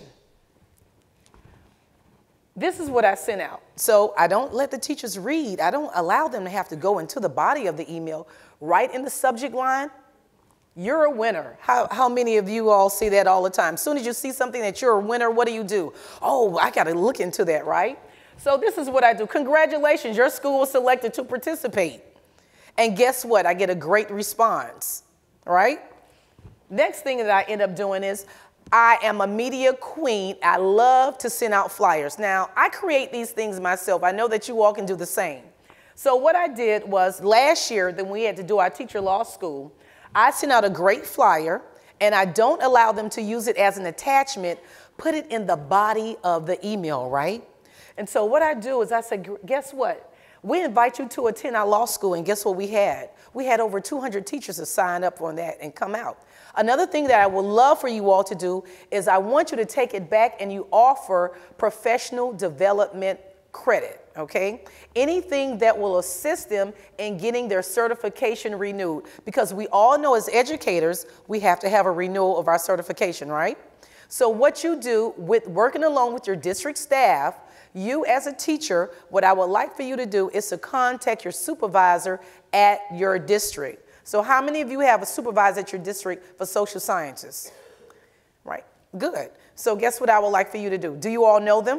This is what I sent out. So I don't let the teachers read. I don't allow them to have to go into the body of the email. Right in the subject line, you're a winner. How many of you all see that all the time? As soon as you see something that you're a winner, what do? Oh, I got to look into that, right? So this is what I do. Congratulations, your school was selected to participate. And guess what? I get a great response, right? Next thing that I end up doing is I am a media queen. I love to send out flyers. Now, I create these things myself. I know that you all can do the same. So what I did was last year, then we had to do our teacher law school, I sent out a great flyer, and I don't allow them to use it as an attachment, put it in the body of the email, right? And so what I do is I say, guess what? We invite you to attend our law school, and guess what we had? We had over 200 teachers to sign up on that and come out. Another thing that I would love for you all to do is I want you to take it back and you offer professional development credit. Okay? Anything that will assist them in getting their certification renewed. Because we all know as educators, we have to have a renewal of our certification, right? So what you do with working along with your district staff, you as a teacher, what I would like for you to do is to contact your supervisor at your district. So how many of you have a supervisor at your district for social sciences? Right, good. So guess what I would like for you to do? Do you all know them?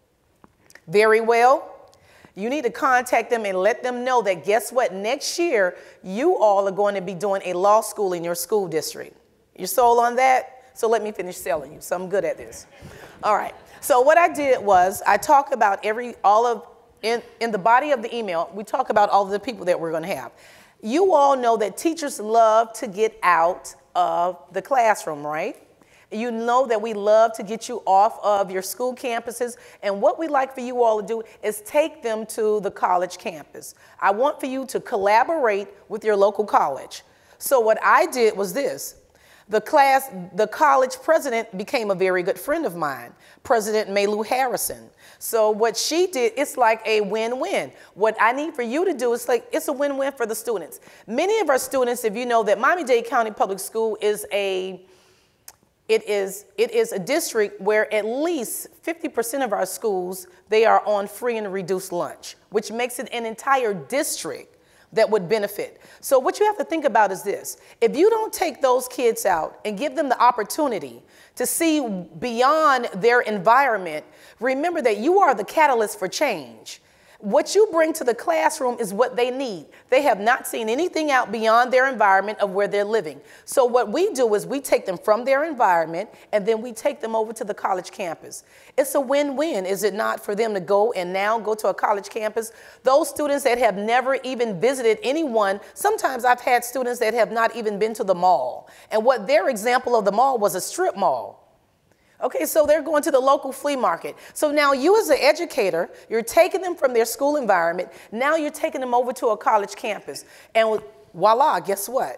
Very well. You need to contact them and let them know that guess what? Next year, you all are going to be doing a law school in your school district. You sold on that? So let me finish selling you. So I'm good at this. All right. So what I did was I talk about in the body of the email, we talk about all of the people that we're going to have. You all know that teachers love to get out of the classroom, right? You know that we love to get you off of your school campuses, and what we like for you all to do is take them to the college campus. I want for you to collaborate with your local college. So what I did was this. The college president became a very good friend of mine, President Maylou Harrison. So what she did, it's like a win-win. What I need for you to do is it's a win-win for the students. Many of our students, if you know that Miami-Dade County Public School is a district where at least 50% of our schools, they are on free and reduced lunch, which makes it an entire district that would benefit. So what you have to think about is this. If you don't take those kids out and give them the opportunity to see beyond their environment, remember that you are the catalyst for change. What you bring to the classroom is what they need. They have not seen anything out beyond their environment of where they're living. So what we do is we take them from their environment and then we take them over to the college campus. It's a win-win, is it not, for them to go to a college campus? Those students that have never even visited anyone, sometimes I've had students that have not even been to the mall. And what their example of the mall was a strip mall. Okay, so they're going to the local flea market. So now you as an educator, you're taking them from their school environment. Now you're taking them over to a college campus. And voila, guess what?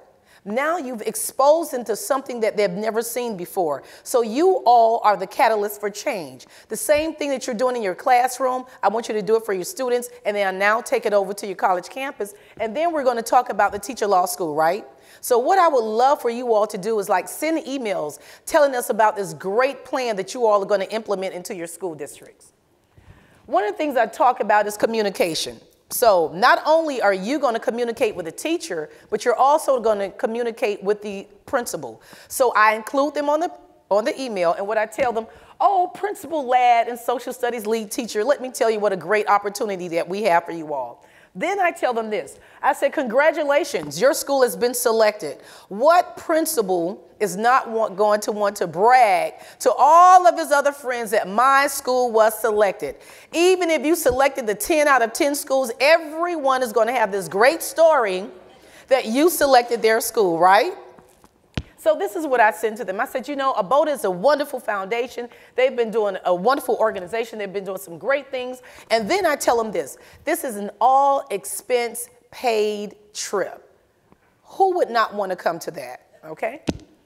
Now you've exposed them to something that they've never seen before. So you all are the catalyst for change. The same thing that you're doing in your classroom, I want you to do it for your students, and then now take it over to your college campus. And then we're going to talk about the teacher law school, right? So what I would love for you all to do is like send emails telling us about this great plan that you all are going to implement into your school districts. One of the things I talk about is communication. So not only are you going to communicate with the teacher, but you're also going to communicate with the principal. So I include them on the email, and what I tell them, oh, Principal Ladd and Social Studies lead teacher, let me tell you what a great opportunity that we have for you all. Then I tell them this. I said, congratulations, your school has been selected. What principal is not going to want to brag to all of his other friends that my school was selected? Even if you selected the 10 out of 10 schools, everyone is going to have this great story that you selected their school, right? So this is what I said to them. I said, you know, ABOTA is a wonderful foundation. They've been doing a wonderful organization. They've been doing some great things. And then I tell them this is an all expense paid trip. Who would not want to come to that, okay?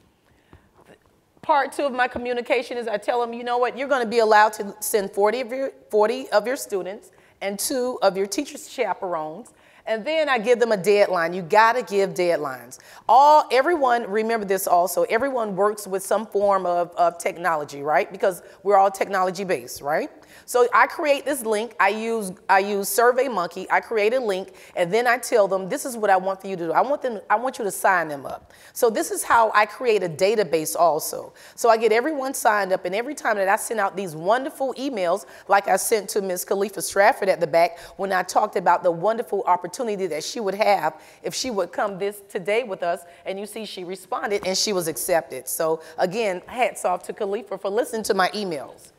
Part 2 of my communication is I tell them, you know what, you're going to be allowed to send 40 of your students and 2 of your teachers' chaperones. And then I give them a deadline. You got to give deadlines. Everyone, remember this also, everyone works with some form of technology, right? Because we're all technology based, right? So I create this link. I use SurveyMonkey. I create a link, and then I tell them, this is what I want for you to do. I want you to sign them up. So this is how I create a database also. So I get everyone signed up, and every time that I send out these wonderful emails, like I sent to Ms. Khalifa Stratford at the back when I talked about the wonderful opportunity that she would have if she would come today with us, and you see she responded and she was accepted. So again, hats off to Khalifa for listening to my emails.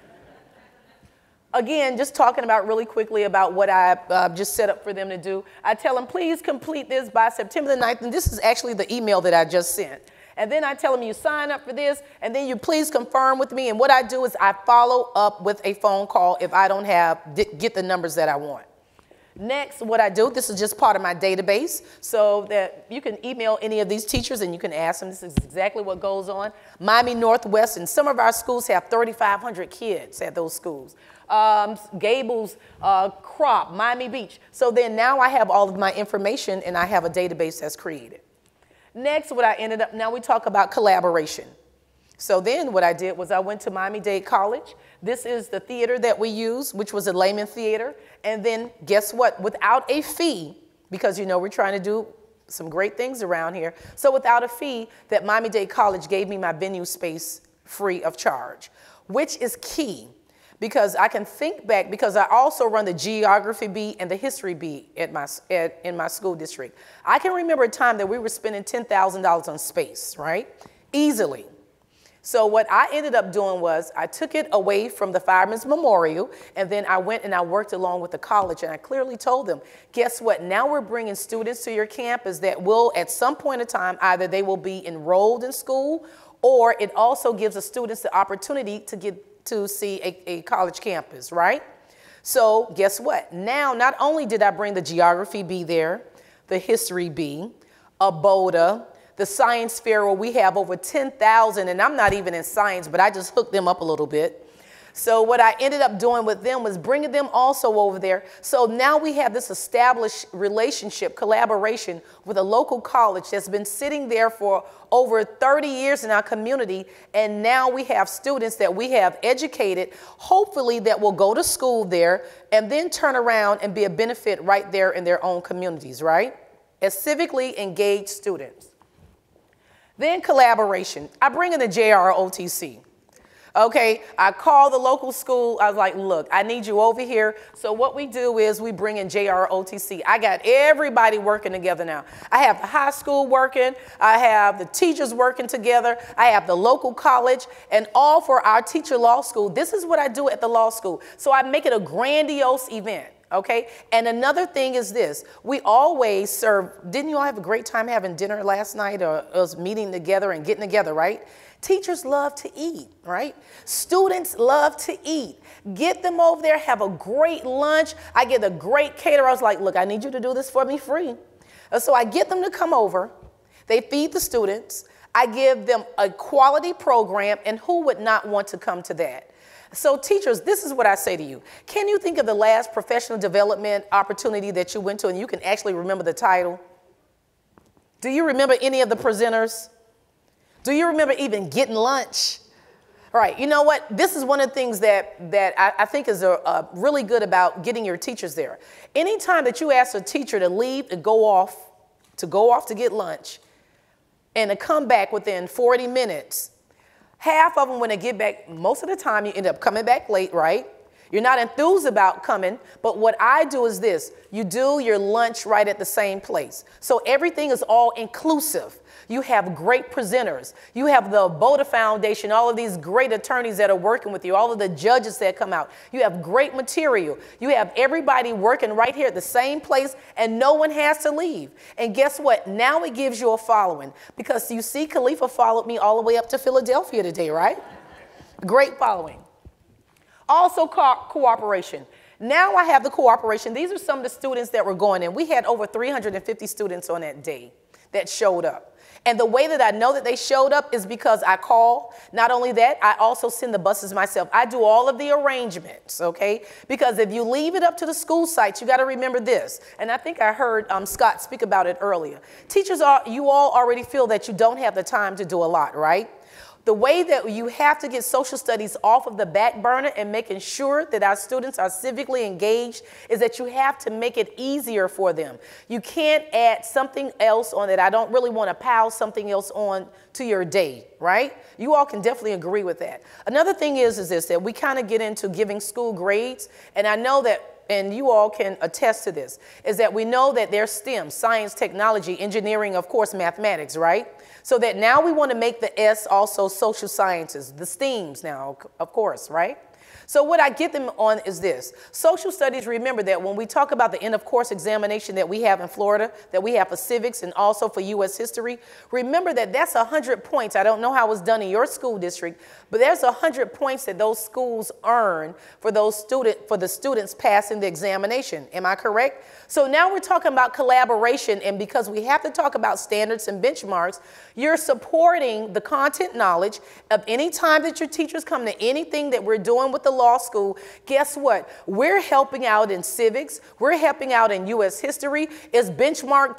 Again, just talking about really quickly about what I just set up for them to do. I tell them, please complete this by September the 9th. And this is actually the email that I just sent. And then I tell them, you sign up for this, and then you please confirm with me. And what I do is I follow up with a phone call if I don't get the numbers that I want. Next, what I do, this is just part of my database, so that you can email any of these teachers and you can ask them. This is exactly what goes on. Miami Northwest, and some of our schools have 3,500 kids at those schools. Gables, Crop, Miami Beach. So then now I have all of my information and I have a database that's created. Next, now we talk about collaboration. So then what I did was I went to Miami-Dade College. This is the theater that we use, which was a Lehman Theater. And then guess what? Without a fee, because you know we're trying to do some great things around here. So without a fee, that Miami-Dade College gave me my venue space free of charge, which is key. Because I can think back, because I also run the geography bee and the history bee in my school district. I can remember a time that we were spending $10,000 on space, right? Easily. So what I ended up doing was I took it away from the Fireman's Memorial, and then I went and I worked along with the college, and I clearly told them, guess what? Now we're bringing students to your campus that will, at some point in time, either they will be enrolled in school, or it also gives the students the opportunity to see a college campus, right? So guess what? Now, not only did I bring the geography bee there, the history bee, ABOTA, the science fair, where we have over 10,000, and I'm not even in science, but I just hooked them up a little bit. So what I ended up doing with them was bringing them also over there. So now we have this established relationship, collaboration with a local college that's been sitting there for over 30 years in our community. And now we have students that we have educated, hopefully that will go to school there and then turn around and be a benefit right there in their own communities, right? As civically engaged students. Then collaboration. I bring in the JROTC. Okay, I call the local school. I was like, look, I need you over here. So what we do is we bring in JROTC. I got everybody working together now. I have the high school working. I have the teachers working together. I have the local college, and all for our teacher law school. This is what I do at the law school. So I make it a grandiose event. Okay, and another thing is this, we always serve, didn't you all have a great time having dinner last night, or us meeting together and getting together, right? Teachers love to eat, right? Students love to eat. Get them over there, have a great lunch. I get a great caterer. I was like, look, I need you to do this for me free. So I get them to come over. They feed the students. I give them a quality program, and who would not want to come to that? So teachers, this is what I say to you. Can you think of the last professional development opportunity that you went to and you can actually remember the title? Do you remember any of the presenters? Do you remember even getting lunch? All right, you know what? This is one of the things that I think is really good about getting your teachers there. Anytime that you ask a teacher to leave and go off to get lunch and to come back within 40 minutes, half of them, when they get back, most of the time you end up coming back late, right? You're not enthused about coming, but what I do is this. You do your lunch right at the same place. So everything is all inclusive. You have great presenters. You have the ABOTA Foundation, all of these great attorneys that are working with you, all of the judges that come out. You have great material. You have everybody working right here at the same place, and no one has to leave. And guess what? Now it gives you a following. Because you see, Khalifa followed me all the way up to Philadelphia today, right? Great following. Also cooperation. Now I have the cooperation. These are some of the students that were going in. We had over 350 students on that day that showed up. And the way that I know that they showed up is because I call. Not only that, I also send the buses myself. I do all of the arrangements, okay? Because if you leave it up to the school sites, you got to remember this. And I think I heard Scott speak about it earlier. Teachers, you all already feel that you don't have the time to do a lot, right? The way that you have to get social studies off of the back burner and making sure that our students are civically engaged is that you have to make it easier for them. You can't add something else on that. I don't really want to pile something else on to your day, right? You all can definitely agree with that. Another thing is this, that we kind of get into giving school grades, and I know that, and you all can attest to this, is that we know that there's STEM, science, technology, engineering, of course, mathematics, right? So that now we want to make the S also social sciences, the STEAMs now, of course, right? So what I get them on is this. Social studies, remember that when we talk about the end of course examination that we have in Florida, that we have for civics and also for U.S. history, remember that that's 100 points. I don't know how it's done in your school district, but there's 100 points that those schools earn for the students passing the examination. Am I correct? So now we're talking about collaboration, and because we have to talk about standards and benchmarks, you're supporting the content knowledge of any time that your teachers come to anything that we're doing with the law school. Guess what? We're helping out in civics. We're helping out in U.S. history. It's benchmark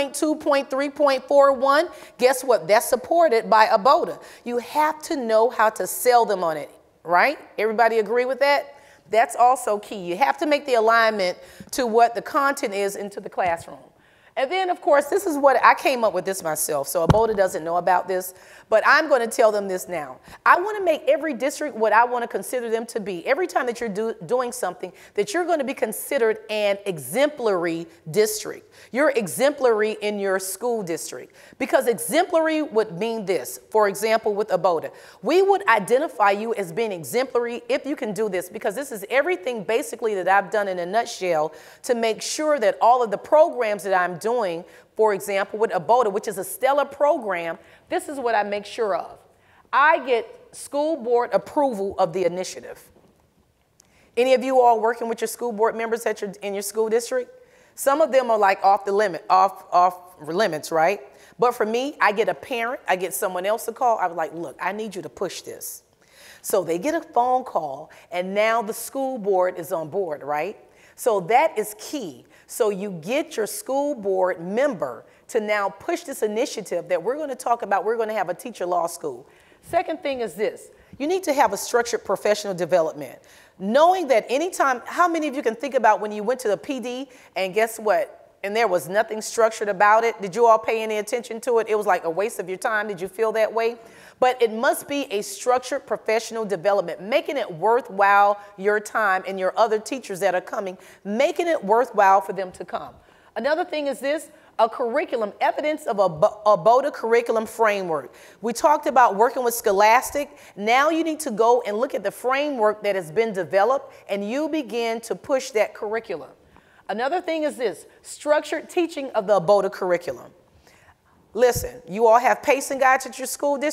2.2.3.41. Guess what? That's supported by ABOTA. You have to know how to sell them on it, right? Everybody agree with that? That's also key. You have to make the alignment to what the content is into the classroom. And then, of course, this is what I came up with this myself, so ABOTA doesn't know about this, but I'm going to tell them this now. I want to make every district what I want to consider them to be. Every time that you're doing something, that you're going to be considered an exemplary district. You're exemplary in your school district, because exemplary would mean this. For example, with ABOTA, we would identify you as being exemplary if you can do this, because this is everything basically that I've done in a nutshell to make sure that all of the programs that I'm doing, for example, with ABOTA, which is a stellar program, this is what I make sure of. I get school board approval of the initiative. Any of you all working with your school board members in your school district? Some of them are like off limits, right? But for me, I get a parent, I get someone else to call. I was like, look, I need you to push this. So they get a phone call, and now the school board is on board, right? So that is key. So you get your school board member to now push this initiative that we're going to talk about. We're going to have a teacher law school. Second thing is this. You need to have a structured professional development. Knowing that anytime, how many of you can think about when you went to the PD and guess what? And there was nothing structured about it. Did you all pay any attention to it? It was like a waste of your time. Did you feel that way? But it must be a structured professional development, making it worthwhile your time and your other teachers that are coming, making it worthwhile for them to come. Another thing is this, a curriculum, evidence of a ABOTA curriculum framework. We talked about working with Scholastic. Now you need to go and look at the framework that has been developed, and you begin to push that curriculum. Another thing is this, structured teaching of the ABOTA curriculum. Listen, you all have pacing guides at your school district.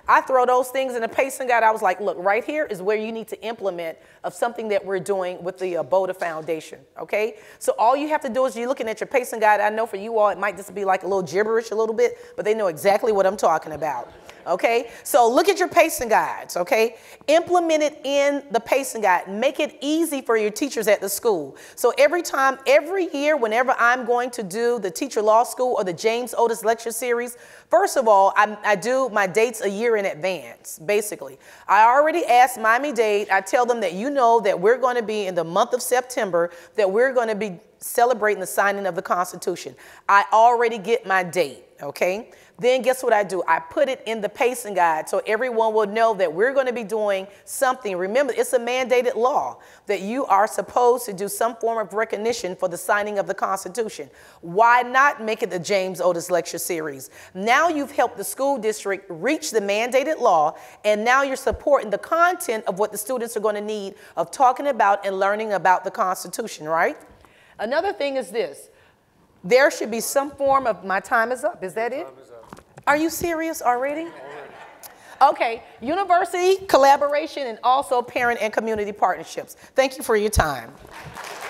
I throw those things in a pacing guide. I was like, look, right here is where you need to implement of something that we're doing with the ABOTA Foundation, okay? So all you have to do is you're looking at your pacing guide. I know for you all, it might just be like a little gibberish a little bit, but they know exactly what I'm talking about. Okay, so look at your pacing guides, okay? Implement it in the pacing guide. Make it easy for your teachers at the school. So every year, whenever I'm going to do the Teacher Law School or the James Otis Lecture Series, first of all, I do my dates a year in advance, basically. I already asked Miami-Dade. I tell them that you know that we're going to be in the month of September, that we're going to be celebrating the signing of the Constitution. I already get my date, okay? Then guess what I do? I put it in the pacing guide so everyone will know that we're going to be doing something. Remember, it's a mandated law that you are supposed to do some form of recognition for the signing of the Constitution. Why not make it the James Otis Lecture Series? Now you've helped the school district reach the mandated law, and now you're supporting the content of what the students are going to need of talking about and learning about the Constitution, right? Another thing is this. There should be some form of, my time is up. Is that it? Are you serious already? Okay, university collaboration and also parent and community partnerships. Thank you for your time.